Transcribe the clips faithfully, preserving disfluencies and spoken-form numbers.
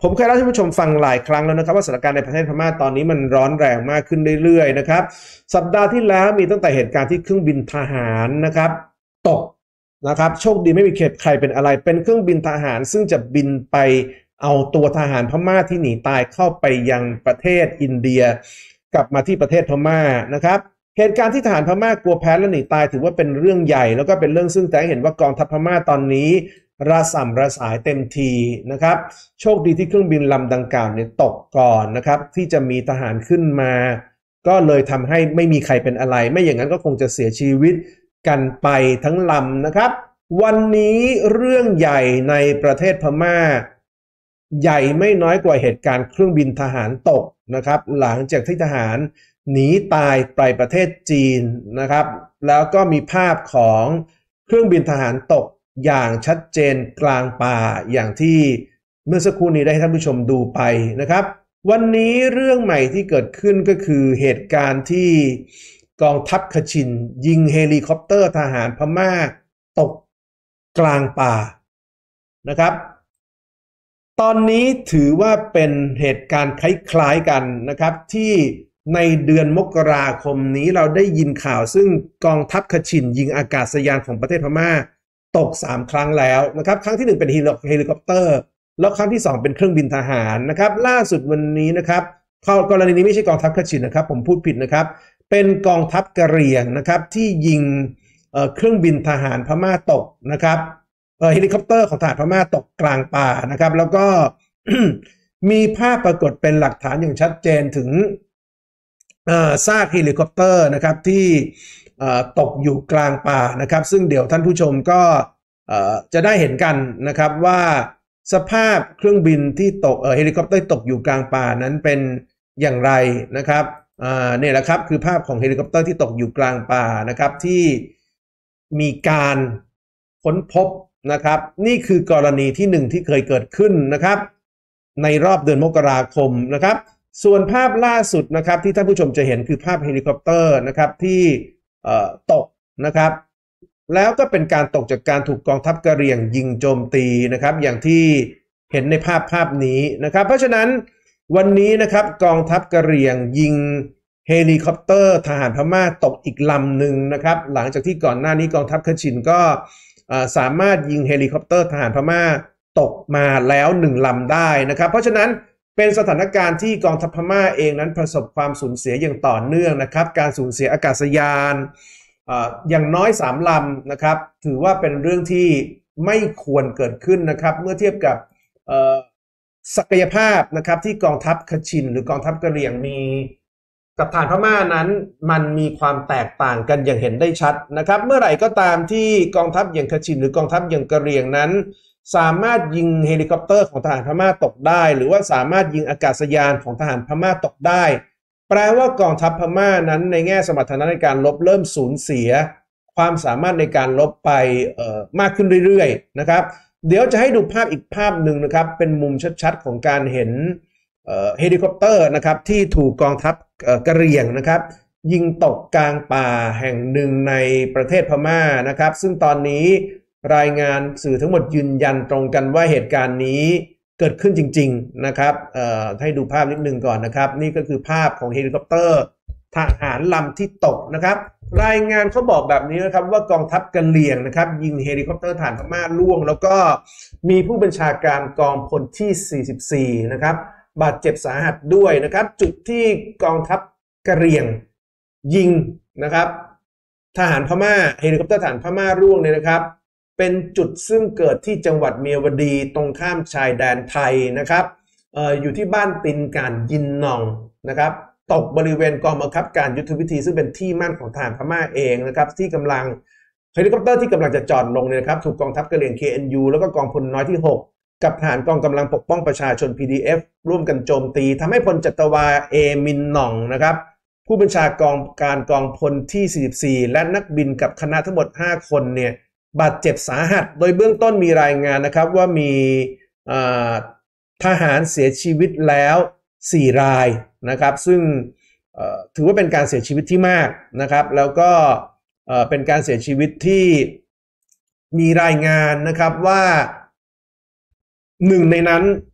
ผมเคยเล่าให้ผู้ชมฟังหลายครั้งแล้วนะครับว่าสถานการณ์ในประเทศพม่าตอนนี้มันร้อนแรงมากขึ้นเรื่อยๆนะครับสัปดาห์ที่แล้วมีตั้งแต่เหตุการณ์ที่เครื่องบินทหารนะครับตกนะครับโชคดีไม่มีใครเป็นอะไรเป็นเครื่องบินทหารซึ่งจะบินไปเอาตัวทหารพม่าที่หนีตายเข้าไปยังประเทศอินเดียกลับมาที่ประเทศพม่านะครับเหตุการณ์ที่ทหารพม่ากลัวแพ้และหนีตายถือว่าเป็นเรื่องใหญ่แล้วก็เป็นเรื่องซึ่งแต่เห็นว่ากองทัพพม่าตอนนี้ระส่ำระสายเต็มทีนะครับโชคดีที่เครื่องบินลำดังกล่าวเนี่ยตกก่อนนะครับที่จะมีทหารขึ้นมาก็เลยทำให้ไม่มีใครเป็นอะไรไม่อย่างนั้นก็คงจะเสียชีวิตกันไปทั้งลำนะครับวันนี้เรื่องใหญ่ในประเทศพม่าใหญ่ไม่น้อยกว่าเหตุการณ์เครื่องบินทหารตกนะครับหลังจากที่ทหารหนีตายไปประเทศจีนนะครับแล้วก็มีภาพของเครื่องบินทหารตกอย่างชัดเจนกลางป่าอย่างที่เมื่อสักครู่นี้ได้ให้ท่านผู้ชมดูไปนะครับวันนี้เรื่องใหม่ที่เกิดขึ้นก็คือเหตุการณ์ที่กองทัพคชินยิงเฮลิคอปเตอร์ทหารพม่าตกกลางป่านะครับตอนนี้ถือว่าเป็นเหตุการณ์คล้ายๆกันนะครับที่ในเดือนมกราคมนี้เราได้ยินข่าวซึ่งกองทัพคชินยิงอากาศยานของประเทศพม่าตกสามครั้งแล้วนะครับครั้งที่หนึ่งเป็นเฮลิคอปเตอร์แล้วครั้งที่สองเป็นเครื่องบินทหารนะครับล่าสุดวันนี้นะครับกรณีนี้ไม่ใช่กองทัพคชินนะครับผมพูดผิดนะครับเป็นกองทัพกะเหรี่ยงนะครับที่ยิงเอ่อเครื่องบินทหารพม่าตกนะครับเอ่อเฮลิคอปเตอร์ของทหารพม่าตกกลางป่านะครับแล้วก็ มีภาพปรากฏเป็นหลักฐานอย่างชัดเจนถึงซากเฮลิคอปเตอร์นะครับที่ตกอยู่กลางป่านะครับซึ่งเดี๋ยวท่านผู้ชมก็จะได้เห็นกันนะครับว่าสภาพเครื่องบินที่ตกเฮลิคอปเตอร์ตกอยู่กลางป่านั้นเป็นอย่างไรนะครับเนี่ยแหละครับคือภาพของเฮลิคอปเตอร์ที่ตกอยู่กลางป่านะครับที่มีการค้นพบนะครับนี่คือกรณีที่หนึ่งที่เคยเกิดขึ้นนะครับในรอบเดือนมกราคมนะครับส่วนภาพล่าสุดนะครับที่ท่านผู้ชมจะเห็นคือภาพเฮลิคอปเตอร์นะครับที่ตกนะครับแล้วก็เป็นการตกจากการถูกกองทัพกะเหรี่ยงยิงโจมตีนะครับอย่างที่เห็นในภาพภาพนี้นะครับเพราะฉะนั้นวันนี้นะครับกองทัพกะเหรี่ยงยิงเฮลิคอปเตอร์ทหารพม่าตกอีกลำหนึ่งนะครับหลังจากที่ก่อนหน้านี้กองทัพคชินก็สามารถยิงเฮลิคอปเตอร์ทหารพม่าตกมาแล้วหนึ่งลำได้นะครับเพราะฉะนั้นเป็นสถานการณ์ที่กองทัพพม่าเองนั้นประสบความสูญเสียอย่างต่อเนื่องนะครับการสูญเสียอากาศยานอย่างน้อยสามลำนะครับถือว่าเป็นเรื่องที่ไม่ควรเกิดขึ้นนะครับเมื่อเทียบกับศักยภาพนะครับที่กองทัพคชินหรือกองทัพกะเหรี่ยงมีกับทหารพม่านั้นมันมีความแตกต่างกันอย่างเห็นได้ชัดนะครับเมื่อไหร่ก็ตามที่กองทัพอย่างคชินหรือกองทัพอย่างกะเหรี่ยงนั้นสามารถยิงเฮลิคอปเตอร์ของทหารพม่าตกได้หรือว่าสามารถยิงอากาศยานของทหารพม่าตกได้แปลว่ากองทัพพม่านั้นในแง่สมรรถนะในการรบเริ่มสูญเสียความสามารถในการรบไปเอ่อมากขึ้นเรื่อยๆนะครับเดี๋ยวจะให้ดูภาพอีกภาพหนึ่งนะครับเป็นมุมชัดๆของการเห็นเอ่อเฮลิคอปเตอร์นะครับที่ถูกกองทัพเอ่อกะเหรี่ยงนะครับยิงตกกลางป่าแห่งหนึ่งในประเทศพม่านะครับซึ่งตอนนี้รายงานสื่อทั้งหมดยืนยันตรงกันว่าเหตุการณ์นี้เกิดขึ้นจริงๆนะครับเอ่อให้ดูภาพนิดนึงก่อนนะครับนี่ก็คือภาพของเฮลิคอปเตอร์ทหารลำที่ตกนะครับรายงานเขาบอกแบบนี้นะครับว่ากองทัพกะเหรี่ยงนะครับยิงเฮลิคอปเตอร์ทหารพม่าล่วงแล้วก็มีผู้บัญชาการกองพลที่สี่สิบสี่นะครับบาดเจ็บสาหัสด้วยนะครับจุดที่กองทัพกะเหรี่ยงยิงนะครับทหารพม่าเฮลิคอปเตอร์ทหารพม่าร่วงเนี่ยนะครับเป็นจุดซึ่งเกิดที่จังหวัดเมียวดีตรงข้ามชายแดนไทยนะครับเอ่ออยู่ที่บ้านตินการยินนองนะครับตกบริเวณกองบังคับการยุทธวิธีซึ่งเป็นที่มั่นของทหารพม่าเองนะครับที่กำลังเฮลิคอปเตอร์ที่กำลังจะจอดลงเนี่ยนะครับถูกกองทัพกะเหรี่ยง เค เอ็น ยู แล้วก็กองพลน้อยที่หกกับทหารกองกำลังปกป้องประชาชน พี ดี เอฟ ร่วมกันโจมตีทำให้พลจัตวาเอมินหน่องนะครับผู้บัญชาการการกองพลที่สี่สิบสี่และนักบินกับคณะทั้งหมดห้าคนเนี่ยบาดเจ็บสาหัสโดยเบื้องต้นมีรายงานนะครับว่ามีทหารเสียชีวิตแล้วสี่รายนะครับซึ่งถือว่าเป็นการเสียชีวิตที่มากนะครับแล้วก็เป็นการเสียชีวิตที่มีรายงานนะครับว่าหนึ่งในนั้น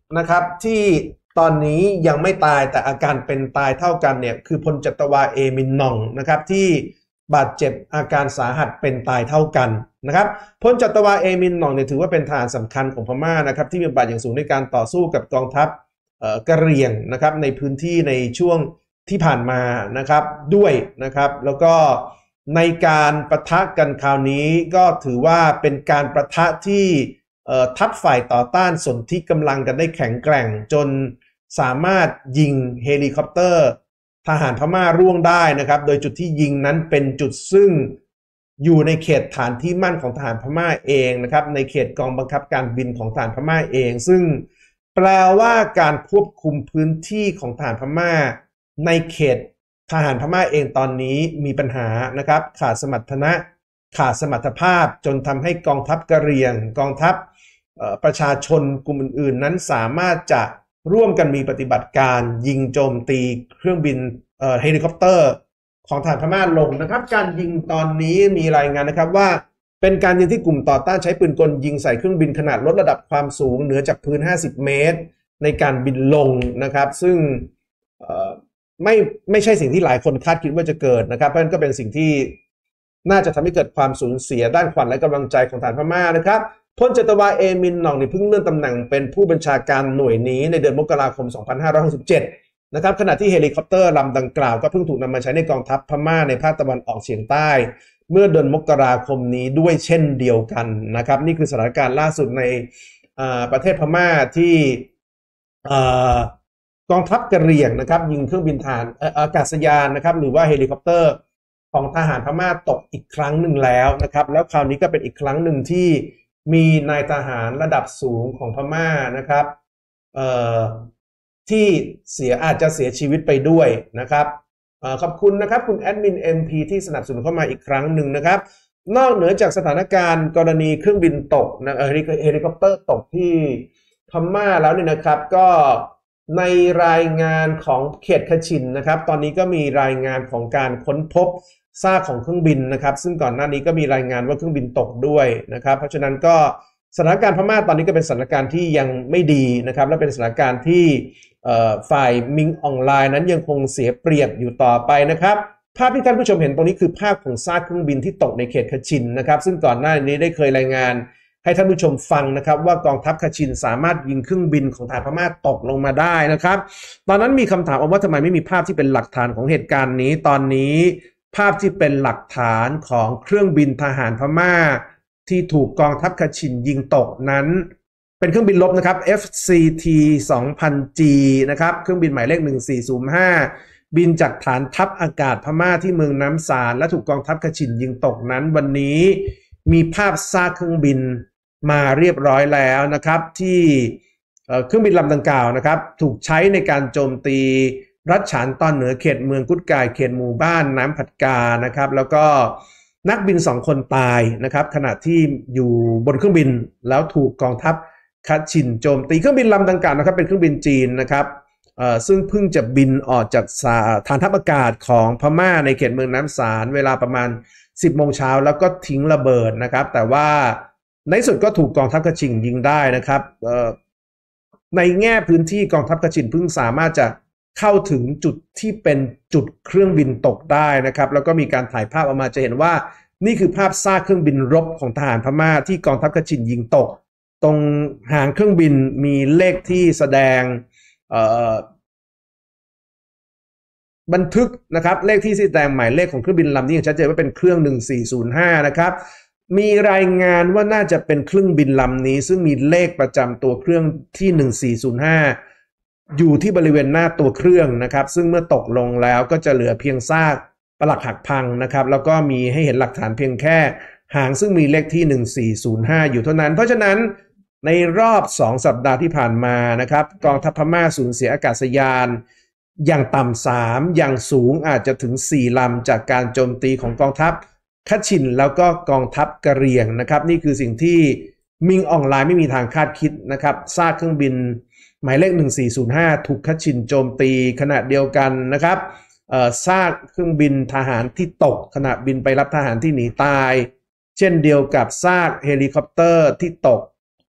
นะครับที่ตอนนี้ยังไม่ตายแต่อาการเป็นตายเท่ากันเนี่ยคือพลจัตวาเอมินนองนะครับที่บาดเจ็บอาการสาหัสเป็นตายเท่ากันนะครับพลจัตวาเอมินนองเนี่ยถือว่าเป็นทหารสำคัญของพม่านะครับที่มีบทบาทอย่างสูงในการต่อสู้กับกองทัพกะเหรี่ยงนะครับในพื้นที่ในช่วงที่ผ่านมานะครับด้วยนะครับแล้วก็ในการประทะกันคราวนี้ก็ถือว่าเป็นการประทะที่ทัพฝ่ายต่อต้านสนธิกำลังกันได้แข็งแกร่งจนสามารถยิงเฮลิคอปเตอร์ทหารพม่าร่วงได้นะครับโดยจุดที่ยิงนั้นเป็นจุดซึ่งอยู่ในเขตฐานที่มั่นของทหารพม่าเองนะครับในเขตกองบังคับการบินของทหารพม่าเองซึ่งแปลว่าการควบคุมพื้นที่ของทหารพม่าในเขตทหารพม่าเองตอนนี้มีปัญหานะครับขาดสมรรถนะขาดสมรรถภาพจนทำให้กองทัพกะเหรี่ยงกองทัพประชาชนกลุ่มอื่นๆนั้นสามารถจะร่วมกันมีปฏิบัติการยิงโจมตีเครื่องบินเฮลิคอปเตอร์ของทหารพม่าลงนะครับการยิงตอนนี้มีรายงานนะครับว่าเป็นการยิงที่กลุ่มต่อต้านใช้ปืนกลยิงใส่เครื่องบินขนาดลดระดับความสูงเหนือจากพื้นห้าสิบเมตรในการบินลงนะครับซึ่งไม่ไม่ใช่สิ่งที่หลายคนคาดคิดว่าจะเกิดนะครับเพราะฉะนั้นก็เป็นสิ่งที่น่าจะทำให้เกิดความสูญเสียด้านขวัญและกำลังใจของทหารพม่านะครับพลจัตวาเอมินนองนี่เพิ่งเลื่อนตำแหน่งเป็นผู้บัญชาการหน่วยนี้ในเดือนมกราคมสองพันห้าร้อยหกสิบเจ็ดนะครับขณะที่เฮลิคอปเตอร์ลำดังกล่าวก็เพิ่งถูกนำมาใช้ในกองทัพพม่าในภาคตะวันออกเฉียงใต้เมื่อเดือนมกราคมนี้ด้วยเช่นเดียวกันนะครับนี่คือสถานการณ์ล่าสุดในประเทศพม่าที่กองทัพกะเหรี่ยงนะครับยิงเครื่องบินทหารอากาศยานนะครับหรือว่าเฮลิคอปเตอร์ของทหารพม่าตกอีกครั้งหนึ่งแล้วนะครับแล้วคราวนี้ก็เป็นอีกครั้งหนึ่งที่มีนายทหารระดับสูงของพม่านะครับที่เสียอาจจะเสียชีวิตไปด้วยนะครับขอบคุณนะครับคุณแอดมิน เอ็ม พี ที่สนับสนุนเข้ามาอีกครั้งหนึ่งนะครับนอกเหนือจากสถานการณ์กรณีเครื่องบินตกนะเฮลิคอปเตอร์ตกที่พม่าแล้วเนี่ยนะครับก็ในรายงานของเขตคชินนะครับตอนนี้ก็มีรายงานของการค้นพบซากของเครื่องบินนะครับซึ่งก่อนหน้านี้ก็มีรายงานว่าเครื่องบินตกด้วยนะครับเพราะฉะนั้นก็สถานการณ์พม่าตอนนี้ก็เป็นสถานการณ์ที่ยังไม่ดีนะครับและเป็นสถานการณ์ที่ฝ่ายมิงออนไลน์นั้นยังคงเสียเปรียบอยู่ต่อไปนะครับภาพที่ท่านผู้ชมเห็นตรงนี้คือภาพของซากเครื่องบินที่ตกในเขตคชินนะครับซึ่งก่อนหน้านี้ได้เคยรายงานให้ท่านผู้ชมฟังนะครับว่ากองทัพคชินสามารถยิงเครื่องบินของทหารพม่าตกลงมาได้นะครับตอนนั้นมีคำถามว่าทำไมไม่มีภาพที่เป็นหลักฐานของเหตุการณ์นี้ตอนนี้ภาพที่เป็นหลักฐานของเครื่องบินทหารพม่าที่ถูกกองทัพคชินยิงตกนั้นเป็นเครื่องบินรบนะครับ เอฟ ซี ที สองพัน จี นะครับเครื่องบินหมายเลขหนึ่งสี่ศูนย์ห้าบินจากฐานทัพอากาศพม่าที่เมืองน้ำสารและถูกกองทัพคชินยิงตกนั้นวันนี้มีภาพซากเครื่องบินมาเรียบร้อยแล้วนะครับที่เครื่องบินลำดังกล่าวนะครับถูกใช้ในการโจมตีรัฐฉานตอนเหนือเขตเมืองกุดกายเขตหมู่บ้านน้ำผัดกานะครับแล้วก็นักบินสองคนตายนะครับขณะที่อยู่บนเครื่องบินแล้วถูกกองทัพคชินโจมตีเครื่องบินลำดังกล่าวนะครับเป็นเครื่องบินจีนนะครับซึ่งเพิ่งจะบินออกจากฐานทัพอากาศของพม่าในเขตเมืองน้ำสารเวลาประมาณสิบโมงเช้าแล้วก็ทิ้งระเบิดนะครับแต่ว่าในสุดก็ถูกกองทัพคชินยิงได้นะครับในแง่พื้นที่กองทัพคชินเพิ่งสามารถจะเข้าถึงจุดที่เป็นจุดเครื่องบินตกได้นะครับแล้วก็มีการถ่ายภาพออกมาจะเห็นว่านี่คือภาพซากเครื่องบินรบของทหารพม่าที่กองทัพคชินยิงตกตรงหางเครื่องบินมีเลขที่แสดงบันทึกนะครับเลขที่แสดงหมายเลขของเครื่องบินลำนี้อย่างชัดเจนว่าเป็นเครื่องหนึ่งสี่ศูนย์ห้านะครับมีรายงานว่าน่าจะเป็นเครื่องบินลำนี้ซึ่งมีเลขประจำตัวเครื่องที่หนึ่งสี่ศูนย์ห้าอยู่ที่บริเวณหน้าตัวเครื่องนะครับซึ่งเมื่อตกลงแล้วก็จะเหลือเพียงซากปลักหักพังนะครับแล้วก็มีให้เห็นหลักฐานเพียงแค่หางซึ่งมีเลขที่หนึ่งสี่ศูนย์ห้าอยู่เท่านั้นเพราะฉะนั้นในรอบสองสัปดาห์ที่ผ่านมานะครับกองทัพพม่าสูญเสียอากาศยานอย่างต่ำสามอย่างสูงอาจจะถึงสี่ลำจากการโจมตีของกองทัพคชินแล้วก็กองทัพกะเหรี่ยงนะครับนี่คือสิ่งที่มิงออนไลน์ไม่มีทางคาดคิดนะครับซากเครื่องบินหมายเลขหนึ่งสี่ศูนย์ห้าถูกคชินโจมตีขณะเดียวกันนะครับซากเครื่องบินทหารที่ตกขณะบินไปรับทหารที่หนีตายเช่นเดียวกับซากเฮลิคอปเตอร์ที่ตก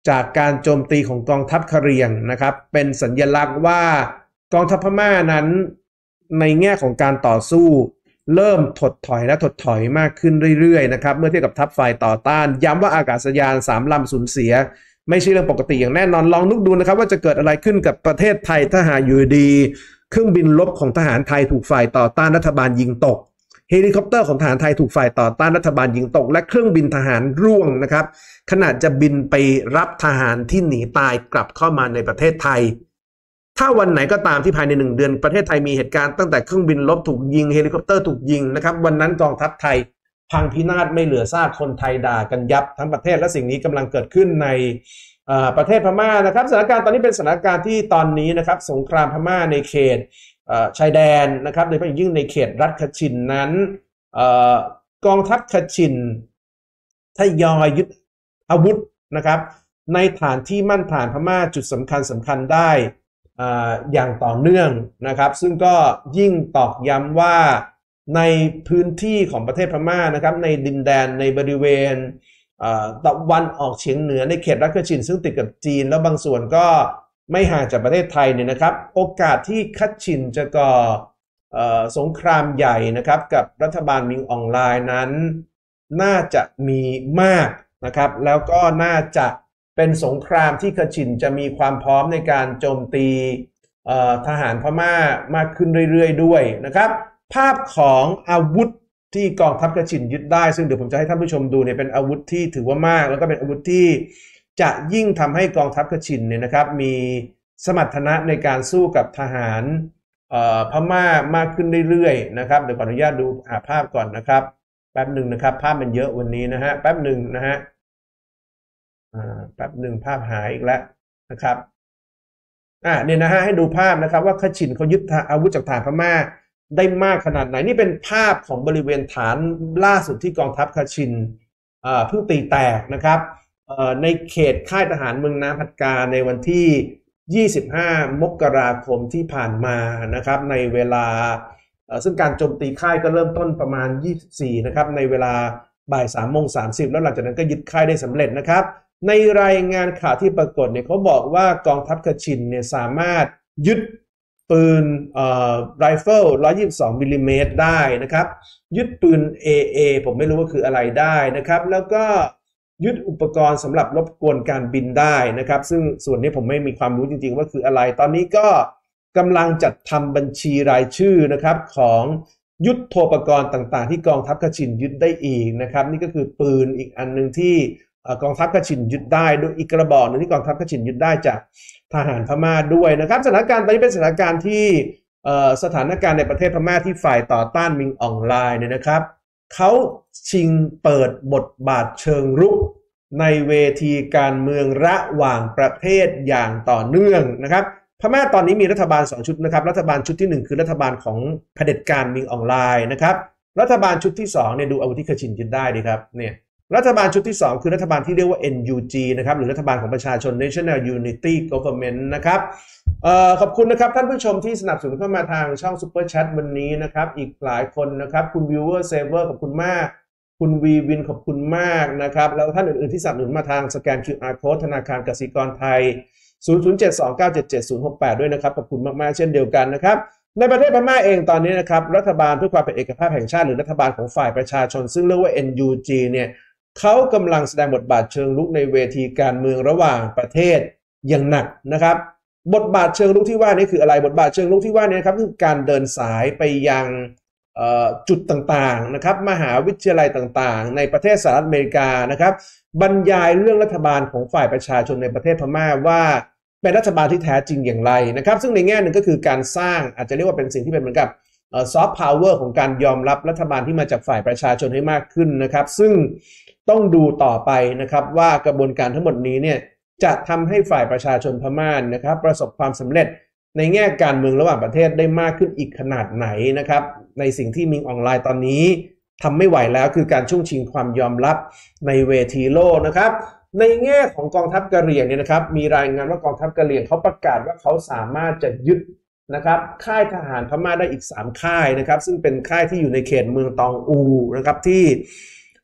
จากการโจมตีของกองทัพกะเหรี่ยงนะครับเป็นสัญลักษณ์ว่ากองทัพพม่านั้นในแง่ของการต่อสู้เริ่มถดถอยและถดถอยมากขึ้นเรื่อยๆนะครับเมื่อเทียบกับทัพฝ่ายต่อต้านย้ำว่าอากาศยานสามลำสูญเสียไม่ใช่เรื่องปกติอย่างแน่นอนลองนึกดูนะครับว่าจะเกิดอะไรขึ้นกับประเทศไทยถ้าหากอยู่ดีเครื่องบินรบของทหารไทยถูกฝ่ายต่อต้านรัฐบาลยิงตกเฮลิคอปเตอร์ของทหารไทยถูกฝ่ายต่อต้านรัฐบาลยิงตกและเครื่องบินทหารร่วงนะครับขณะจะบินไปรับทหารที่หนีตายกลับเข้ามาในประเทศไทยถ้าวันไหนก็ตามที่ภายในหนึ่งเดือนประเทศไทยมีเหตุการณ์ตั้งแต่เครื่องบินรบถูกยิงเฮลิคอปเตอร์ถูกยิงนะครับวันนั้นกองทัพไทยพังพินาศไม่เหลือซากคนไทยด่ากันยับทั้งประเทศและสิ่งนี้กำลังเกิดขึ้นในประเทศพม่านะครับสถานการณ์ตอนนี้เป็นสถานการณ์ที่ตอนนี้นะครับสงครามพม่าในเขตชายแดนนะครับโดยเฉพาะยิ่งในเขตรัฐคชินนั้นกองทัพคชินทยอยยึดอาวุธนะครับในฐานที่มั่นฐานพม่าจุดสำคัญสำคัญได้อย่างต่อเนื่องนะครับซึ่งก็ยิ่งตอกย้ำว่าในพื้นที่ของประเทศพม่านะครับในดินแดนในบริเวณตะวันออกเฉียงเหนือในเขตรัฐคชินซึ่งติดกับจีนแล้วบางส่วนก็ไม่ห่างจากประเทศไทยเนี่ยนะครับโอกาสที่คัชชินจะก่อสงครามใหญ่นะครับกับรัฐบาลมิงอองไลน์นั้นน่าจะมีมากนะครับแล้วก็น่าจะเป็นสงครามที่คัชชินจะมีความพร้อมในการโจมตีทหารพม่ามากขึ้นเรื่อยๆด้วยนะครับภาพของอาวุธที่กองทัพคัชชินยึดได้ซึ่งเดี๋ยวผมจะให้ท่านผู้ชมดูเนี่ยเป็นอาวุธที่ถือว่ามากแล้วก็เป็นอาวุธที่จะยิ่งทำให้กองทัพคัชชินเนี่ยนะครับมีสมรรถนะในการสู้กับทหารพม่ามากขึ้นเรื่อยๆนะครับเดี๋ยวขออนุญาตดูหาภาพก่อนนะครับแป๊บหนึ่งนะครับภาพมันเยอะวันนี้นะฮะแป๊บหนึ่งนะฮะแป๊บหนึ่งภาพหายอีกแล้วนะครับอ่าเนี่ยนะฮะให้ดูภาพนะครับว่าคัชชินเขายึดอาวุธจากฐานพม่าได้มากขนาดไหนนี่เป็นภาพของบริเวณฐานล่าสุดที่กองทัพคัชชินเพิ่งตีแตกนะครับในเขตค่ายทหารเมืองน้ำพัดกาในวันที่ยี่สิบห้ามกราคมที่ผ่านมานะครับในเวลาซึ่งการโจมตีค่ายก็เริ่มต้นประมาณยี่สิบสี่นะครับในเวลาบ่ายสามโมงสามสิบแล้วหลังจากนั้นก็ยึดค่ายได้สำเร็จนะครับในรายงานข่าวที่ปรากฏเนี่ยเขาบอกว่ากองทัพคัชชินเนี่ยสามารถยึดปืนเอ่อไรเฟิลหนึ่งร้อยยี่สิบสองมิลลิเมตรได้นะครับยึดปืน เอ เอ ผมไม่รู้ว่าคืออะไรได้นะครับแล้วก็ยึดอุปกรณ์สำหรับรบกวนการบินได้นะครับซึ่งส่วนนี้ผมไม่มีความรู้จริงๆว่าคืออะไรตอนนี้ก็กำลังจัดทำบัญชีรายชื่อนะครับของยุทโธปกรณ์ต่างๆที่กองทัพคัชชินยึดได้อีกนะครับนี่ก็คือปืนอีกอันหนึ่งที่กองทัพคัชชินยึดได้ด้วยอีกกระบอกนึงที่กองทัพคัชชินยึดได้จากทหารพม่าด้วยนะครับสถานการณ์ตอนนี้เป็นสถานการณ์ที่สถานการณ์ในประเทศพม่าที่ฝ่ายต่อต้านมิงอองไลน์เนี่ยนะครับเขาชิงเปิดบทบาทเชิงรุกในเวทีการเมืองระหว่างประเทศอย่างต่อเนื่องนะครับพม่าตอนนี้มีรัฐบาลสองชุดนะครับรัฐบาลชุดที่หนึ่งคือรัฐบาลของเผด็จการมิงอองไลน์นะครับรัฐบาลชุดที่สองเนี่ยดูอาวุธที่คัชชินยึดได้ดีครับเนี่ยรัฐบาลชุดที่สองคือรัฐบาลที่เรียกว่า เอ็น ยู จี นะครับหรือรัฐบาลของประชาชน National Unity Government นะครับเอ่อขอบคุณนะครับท่านผู้ชมที่สนับสนุนเข้ามาทางช่อง Super Chat วันนี้นะครับอีกหลายคนนะครับคุณ Viewer Saver ขอบคุณมากคุณวีวินขอบคุณมากนะครับแล้วท่านอื่นๆที่สนับสนุนมาทางสแกน คิว อาร์ Code ธนาคารกสิกรไทย ศูนย์ ศูนย์ เจ็ด สอง เก้า เจ็ด เจ็ด ศูนย์ หก แปด ด้วยนะครับขอบคุณมากๆเช่นเดียวกันนะครับในประเทศพม่าเองตอนนี้นะครับรัฐบาลเพื่อความเป็นเอกภาพแห่งชาติหรือรัฐบาลของฝ่ายประชาชนซึ่งเรียกว่า เอ็น ยู จี เนี่ยเขากำลังแสดงบทบาทเชิงรุกในเวทีการเมืองระหว่างประเทศอย่างหนักนะครับบทบาทเชิงรุกที่ว่านี้คืออะไรบทบาทเชิงรุกที่ว่านี้ครับคือการเดินสายไปยังจุดต่างๆนะครับมหาวิทยาลัยต่างๆในประเทศสหรัฐอเมริกานะครับบรรยายเรื่องรัฐบาลของฝ่ายประชาชนในประเทศพม่าว่าเป็นรัฐบาลที่แท้จริงอย่างไรนะครับซึ่งในแง่หนึ่งก็คือการสร้างอาจจะเรียกว่าเป็นสิ่งที่เป็นเหมือนกับซอฟต์พาวเวอร์ของการยอมรับรัฐบาลที่มาจากฝ่ายประชาชนให้มากขึ้นนะครับซึ่งต้องดูต่อไปนะครับว่ากระบวนการทั้งหมดนี้เนี่ยจะทำให้ฝ่ายประชาชนพม่านะครับประสบความสำเร็จในแง่การเมืองระหว่างประเทศได้มากขึ้นอีกขนาดไหนนะครับในสิ่งที่มิงออนไลน์ตอนนี้ทำไม่ไหวแล้วคือการช่วงชิงความยอมรับในเวทีโลกนะครับในแง่ของกองทัพกะเหรี่ยงเนี่ยนะครับมีรายงานว่ากองทัพกะเหรี่ยงเขาประกาศว่าเขาสามารถจะยึดนะครับค่ายทหารพม่าได้อีกสามค่ายนะครับซึ่งเป็นค่ายที่อยู่ในเขตเมืองตองอูนะครับที่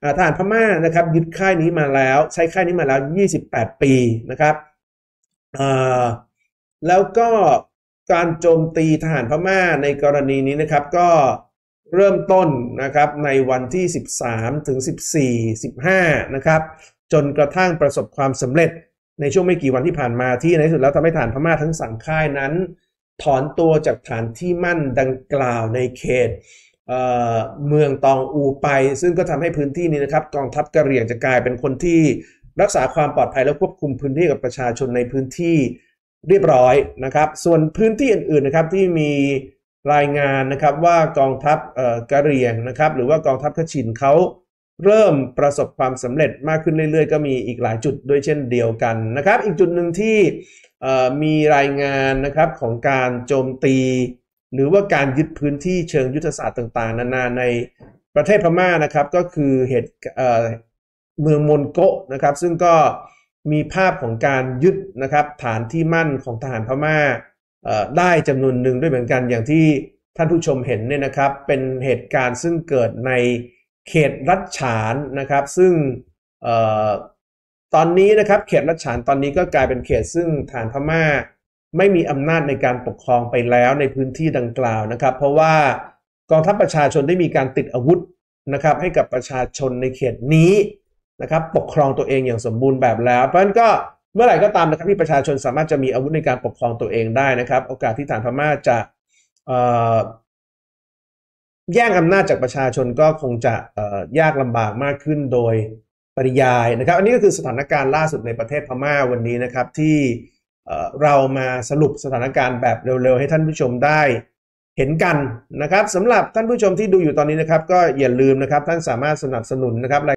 ทหารพม่านะครับยึดค่ายนี้มาแล้วใช้ค่ายนี้มาแล้วยี่สิบแปดปีนะครับแล้วก็การโจมตีทหารพม่าในกรณีนี้นะครับก็เริ่มต้นนะครับในวันที่สิบสามถึงสิบสี่ สิบห้านะครับจนกระทั่งประสบความสำเร็จในช่วงไม่กี่วันที่ผ่านมาที่ในที่สุดแล้วทำให้ทหารพม่าทั้งสามค่ายนั้นถอนตัวจากฐานที่มั่นดังกล่าวในเขต เอ่อ เมืองตองอูไปซึ่งก็ทำให้พื้นที่นี้นะครับกองทัพกะเหรี่ยงจะกลายเป็นคนที่รักษาความปลอดภัยและควบคุมพื้นที่กับประชาชนในพื้นที่เรียบร้อยนะครับส่วนพื้นที่อื่นๆนะครับที่มีรายงานนะครับว่ากองทัพเอ่อกะเหรี่ยงนะครับหรือว่ากองทัพคชินเขาเริ่มประสบความสำเร็จมากขึ้นเรื่อยๆก็มีอีกหลายจุดด้วยเช่นเดียวกันนะครับอีกจุดหนึ่งที่มีรายงานนะครับของการโจมตีหรือว่าการยึดพื้นที่เชิงยุทธศาสตร์ต่างๆนานาในประเทศพม่านะครับก็คือเหตุเมืองมนโกะนะครับซึ่งก็มีภาพของการยึดนะครับฐานที่มั่นของทหารพม่าได้จำนวนหนึ่งด้วยเหมือนกันอย่างที่ท่านผู้ชมเห็นเนี่ยนะครับเป็นเหตุการณ์ซึ่งเกิดในเขตรัชฉานนะครับซึ่งตอนนี้นะครับเขตรัชฉานตอนนี้ก็กลายเป็นเขตซึ่งทหารพม่าไม่มีอำนาจในการปกครองไปแล้วในพื้นที่ดังกล่าวนะครับเพราะว่ากองทัพประชาชนได้มีการติดอาวุธนะครับให้กับประชาชนในเขตนี้นะครับปกครองตัวเองอย่างสมบูรณ์แบบแล้วเพราะฉะนั้นก็เมื่อไหร่ก็ตามนะครับที่ประชาชนสามารถจะมีอาวุธในการปกครองตัวเองได้นะครับโอกาสที่ทหารพม่าจะแย่งอำนาจจากประชาชนก็คงจะยากลำบากมากขึ้นโดยปริยายนะครับอันนี้ก็คือสถานการณ์ล่าสุดในประเทศพม่าวันนี้นะครับที่เรามาสรุปสถานการณ์แบบเร็วๆให้ท่านผู้ชมได้เห็นกันนะครับสำหรับท่านผู้ชมที่ดูอยู่ตอนนี้นะครับก็อย่าลืมนะครับท่านสามารถสนับสนุนนะครับ